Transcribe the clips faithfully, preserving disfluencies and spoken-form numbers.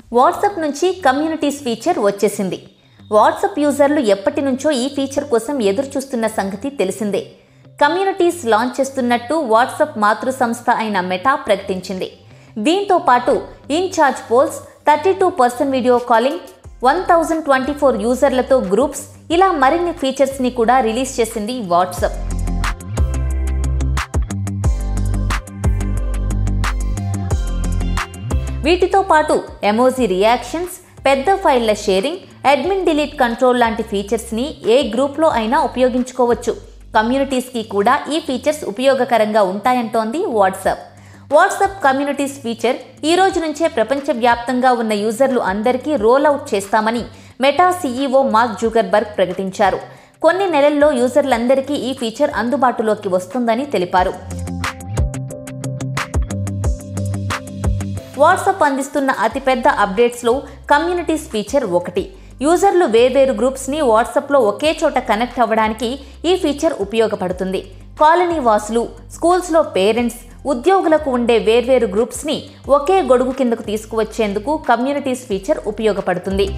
WhatsApp నుంచి communities feature వచ్చేసింది. WhatsApp యూజర్లు ఎప్పటి నుంచో ఈ ఫీచర్ కోసం ఎదురు చూస్తున్న సంగతి తెలిసిందే. కమ్యూనిటీస్ లాంచ్ చేస్తున్నట్టు వాట్సాప్ మాతృ సంస్థ అయిన మెటా ప్రకటించింది. దీంతో పాటు in chat polls, thirty two percent video calling, one thousand twenty four యూజర్లతో గ్రూప్స్, ఇలా మరిన్ని ఫీచర్స్ని కూడా రిలీజ్ చేసింది వాట్సాప్. వీటితో పాటు ఎమోజీ రియాక్షన్స్, పెద్ద ఫైళ్ల షేరింగ్, అడ్మిన్ డిలీట్ కంట్రోల్ లాంటి ఫీచర్స్ని ఏ గ్రూప్లో అయినా ఉపయోగించుకోవచ్చు. కమ్యూనిటీస్కి కూడా ఈ ఫీచర్స్ ఉపయోగకరంగా ఉంటాయంటోంది వాట్సాప్. వాట్సాప్ కమ్యూనిటీస్ ఫీచర్ ఈ రోజు నుంచే ప్రపంచవ్యాప్తంగా ఉన్న యూజర్లు అందరికీ రోల్ అవుట్ చేస్తామని మెటా సీఈఓ మార్క్ జుకర్బర్గ్ ప్రకటించారు. కొన్ని నెలల్లో యూజర్లందరికీ ఈ ఫీచర్ అందుబాటులోకి వస్తుందని తెలిపారు. వాట్సాప్ అందిస్తున్న అతిపెద్ద అప్డేట్స్లో కమ్యూనిటీస్ ఫీచర్ ఒకటి. యూజర్లు వేర్వేరు గ్రూప్స్ని వాట్సాప్లో ఒకే చోట కనెక్ట్ అవ్వడానికి ఈ ఫీచర్ ఉపయోగపడుతుంది. కాలనీ వాసులు, స్కూల్స్లో పేరెంట్స్, ఉద్యోగులకు ఉండే వేర్వేరు గ్రూప్స్ని ఒకే గొడుగు కిందకు తీసుకువచ్చేందుకు కమ్యూనిటీస్ ఫీచర్ ఉపయోగపడుతుంది.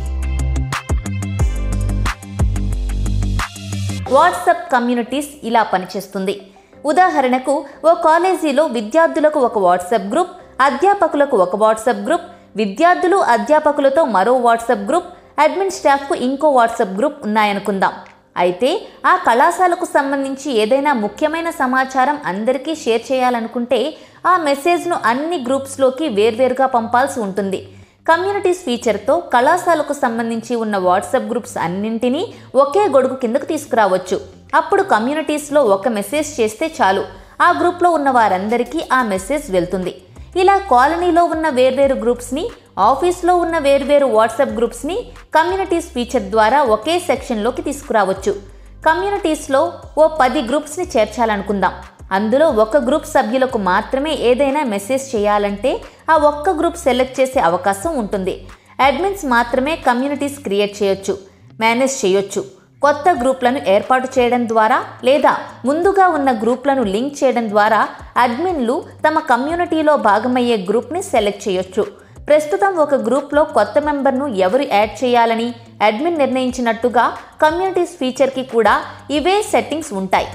వాట్సాప్ కమ్యూనిటీస్ ఇలా పనిచేస్తుంది. ఉదాహరణకు, ఓ కాలేజీలో విద్యార్థులకు ఒక వాట్సాప్ గ్రూప్, అధ్యాపకులకు ఒక వాట్సాప్ గ్రూప్, విద్యార్థులు అధ్యాపకులతో మరో వాట్సాప్ గ్రూప్, అడ్మిన్ స్టాఫ్కు ఇంకో వాట్సాప్ గ్రూప్ ఉన్నాయనుకుందాం. అయితే ఆ కళాశాలకు సంబంధించి ఏదైనా ముఖ్యమైన సమాచారం అందరికీ షేర్ చేయాలనుకుంటే ఆ మెసేజ్ను అన్ని గ్రూప్స్లోకి వేర్వేరుగా పంపాల్సి ఉంటుంది. కమ్యూనిటీస్ ఫీచర్తో కళాశాలకు సంబంధించి ఉన్న వాట్సాప్ గ్రూప్స్ అన్నింటినీ ఒకే గొడుగు కిందకు తీసుకురావచ్చు. అప్పుడు కమ్యూనిటీస్లో ఒక మెసేజ్ చేస్తే చాలు, ఆ గ్రూప్లో ఉన్న వారందరికీ ఆ మెసేజ్ వెళ్తుంది. ఇలా కాలనీలో ఉన్న వేర్వేరు గ్రూప్స్ని, ఆఫీస్లో ఉన్న వేర్వేరు వాట్సాప్ గ్రూప్స్ని కమ్యూనిటీస్ ఫీచర్ ద్వారా ఒకే సెక్షన్లోకి తీసుకురావచ్చు. కమ్యూనిటీస్లో ఓ పది గ్రూప్స్ని చేర్చాలనుకుందాం. అందులో ఒక గ్రూప్ సభ్యులకు మాత్రమే ఏదైనా మెసేజ్ చేయాలంటే ఆ ఒక్క గ్రూప్ సెలెక్ట్ చేసే అవకాశం ఉంటుంది. అడ్మిన్స్ మాత్రమే కమ్యూనిటీస్ క్రియేట్ చేయొచ్చు, మేనేజ్ చేయొచ్చు. కొత్త గ్రూప్లను ఏర్పాటు చేయడం ద్వారా లేదా ముందుగా ఉన్న గ్రూప్లను లింక్ చేయడం ద్వారా అడ్మిన్లు తమ కమ్యూనిటీలో భాగమయ్యే గ్రూప్ని సెలెక్ట్ చేయొచ్చు. ప్రస్తుతం ఒక గ్రూప్లో కొత్త మెంబర్ను ఎవరు యాడ్ చేయాలని అడ్మిన్ నిర్ణయించినట్టుగా కమ్యూనిటీస్ ఫీచర్కి కూడా ఇవే సెట్టింగ్స్ ఉంటాయి.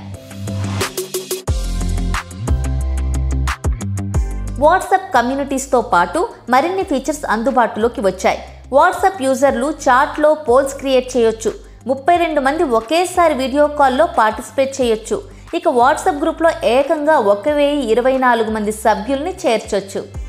వాట్సాప్ కమ్యూనిటీస్తో పాటు మరిన్ని ఫీచర్స్ అందుబాటులోకి వచ్చాయి. వాట్సాప్ యూజర్లు చాట్లో పోల్స్ క్రియేట్ చేయొచ్చు. ముప్పై రెండు మంది ఒకేసారి వీడియో కాల్లో పార్టిసిపేట్ చేయొచ్చు. ఇక వాట్సాప్ గ్రూప్లో ఏకంగా ఒక వెయ్యి ఇరవై నాలుగు మంది సభ్యుల్ని చేర్చొచ్చు.